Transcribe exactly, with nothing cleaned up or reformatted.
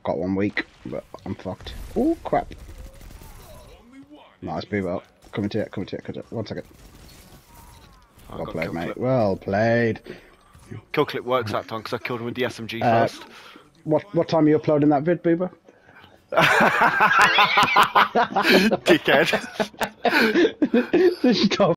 got one week, but I'm fucked. Oh crap! Nice, Bebo. Coming to it, coming to it, coming to it. One second. I Well got played, kill mate. clip. Well played. Kill clip works that time because I killed him with the S M G Uh, first. What what time are you uploading that vid, Bebo? Dickhead. Stop.